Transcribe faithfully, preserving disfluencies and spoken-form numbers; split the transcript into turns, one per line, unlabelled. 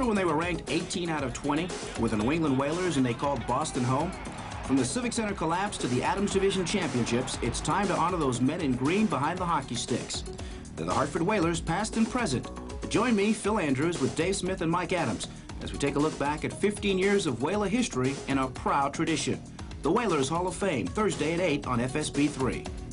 Remember when they were ranked eighteen out of twenty with the New England Whalers and they called Boston home? From the Civic Center collapse to the Adams Division Championships, it's time to honor those men in green behind the hockey sticks. They're the Hartford Whalers, past and present. Join me, Phil Andrews, with Dave Smith and Mike Adams, as we take a look back at fifteen years of Whaler history and our proud tradition. The Whalers Hall of Fame, Thursday at eight on F S B three.